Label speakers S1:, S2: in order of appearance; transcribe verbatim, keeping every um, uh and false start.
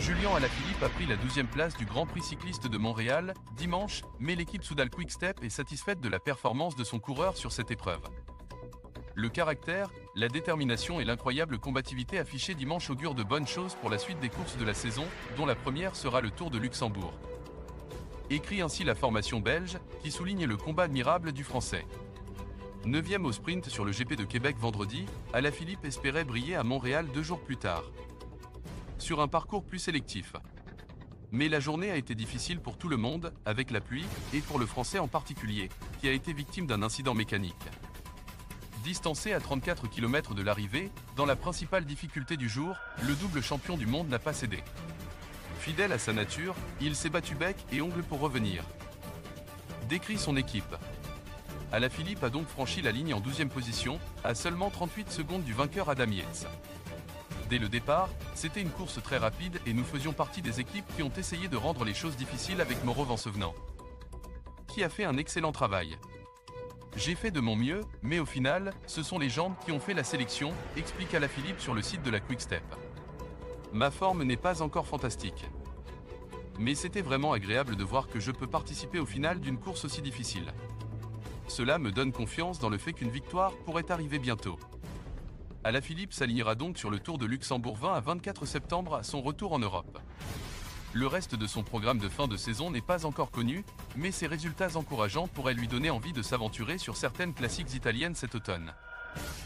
S1: Julian Alaphilippe a pris la douzième place du Grand Prix cycliste de Montréal, dimanche, mais l'équipe Soudal Quick-Step est satisfaite de la performance de son coureur sur cette épreuve. Le caractère, la détermination et l'incroyable combativité affichée dimanche augurent de bonnes choses pour la suite des courses de la saison, dont la première sera le Tour de Luxembourg. Écrit ainsi la formation belge, qui souligne le combat admirable du Français. Neuvième au sprint sur le G P de Québec vendredi, Alaphilippe espérait briller à Montréal deux jours plus tard, sur un parcours plus sélectif. Mais la journée a été difficile pour tout le monde, avec la pluie, et pour le Français en particulier, qui a été victime d'un incident mécanique. Distancé à trente-quatre kilomètres de l'arrivée, dans la principale difficulté du jour, le double champion du monde n'a pas cédé. Fidèle à sa nature, il s'est battu bec et ongles pour revenir. Décrit son équipe. Alaphilippe a donc franchi la ligne en douzième position, à seulement trente-huit secondes du vainqueur Adam Yates. Dès le départ, c'était une course très rapide et nous faisions partie des équipes qui ont essayé de rendre les choses difficiles avec Morov en Sevenant, qui a fait un excellent travail. J'ai fait de mon mieux, mais au final, ce sont les jambes qui ont fait la sélection, explique Alaphilippe sur le site de la Quick-Step. Ma forme n'est pas encore fantastique. Mais c'était vraiment agréable de voir que je peux participer au final d'une course aussi difficile. Cela me donne confiance dans le fait qu'une victoire pourrait arriver bientôt. Alaphilippe s'alignera donc sur le Tour de Luxembourg vingt à vingt-quatre septembre à son retour en Europe. Le reste de son programme de fin de saison n'est pas encore connu, mais ses résultats encourageants pourraient lui donner envie de s'aventurer sur certaines classiques italiennes cet automne.